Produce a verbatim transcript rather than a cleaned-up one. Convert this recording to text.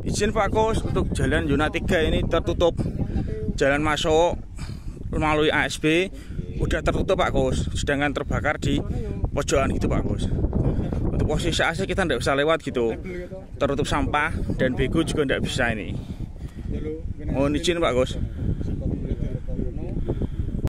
Izin Pak Kus, untuk jalan Yuna tiga ini tertutup. Jalan masuk melalui A S B udah tertutup Pak Kus, sedangkan terbakar di pojokan gitu Pak Kus. Untuk posisi A C kita tidak bisa lewat gitu, tertutup sampah dan bego juga tidak bisa ini. Mohon izin Pak Kus.